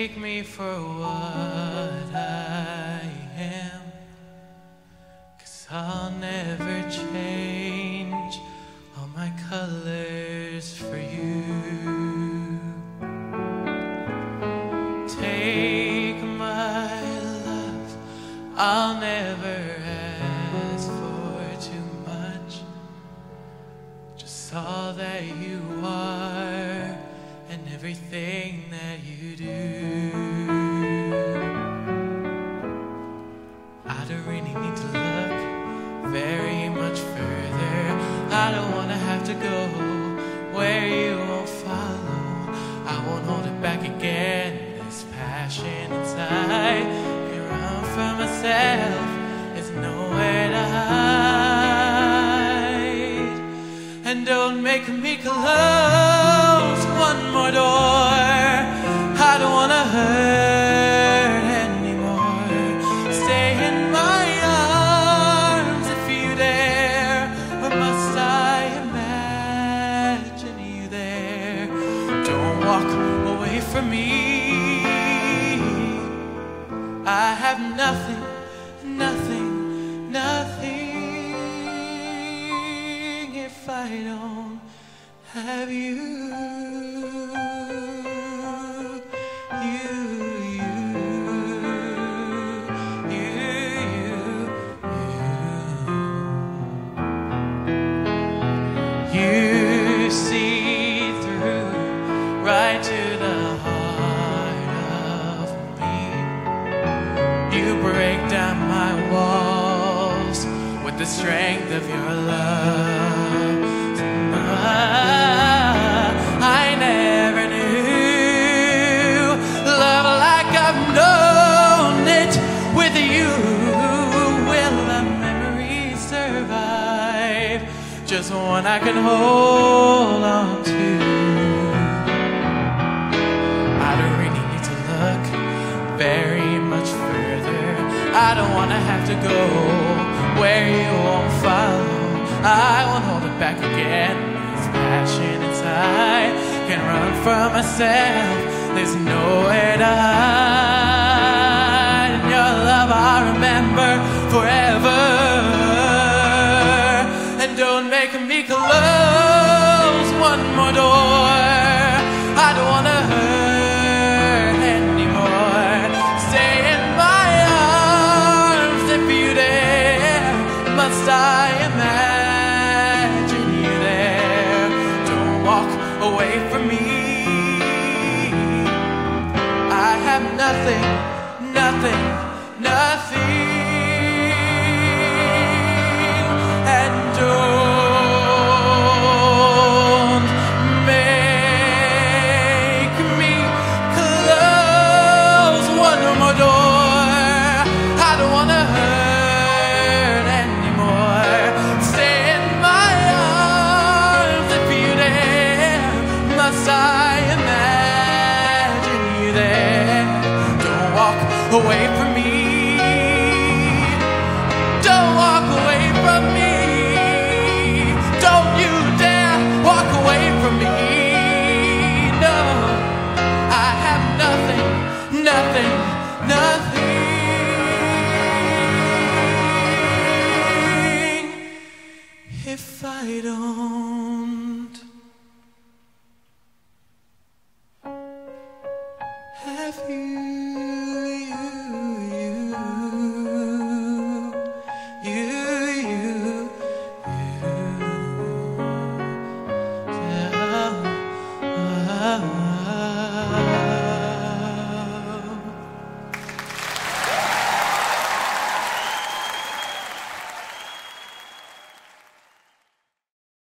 take me for what I am, 'cause I'll never change all my colors for you. Take my love, I'll never ask for too much, just all that you are and everything that you do. I don't really need to look very much further. I don't want to have to go where you won't follow. I won't hold it back again. This passion inside can run from myself. There's nowhere to hide. And don't make me close one more door. I don't want to hurt anymore. Stay in my arms if you dare, or must I imagine you there? Don't walk away from me. I have nothing, nothing, nothing if I don't have you. You see through right to the heart of me. You break down my walls with the strength of your love. I never knew love like I've known it with you. Will the memory survive? Just one I can hold on to. I don't really need to look very much further. I don't want to have to go where you won't follow. I won't hold it back again. This passion inside can run from myself. There's nowhere to hide. And your love I'll remember forever. And don't make me close one more door. I don't want to hurt anymore. Stay in my arms if you dare. Must I imagine you there? Don't walk away from me. I have nothing, nothing, nothing. And don't make me close one more door. I don't want to hurt anymore. Stay in my arms if you dare. Must I imagine you there? Don't walk away from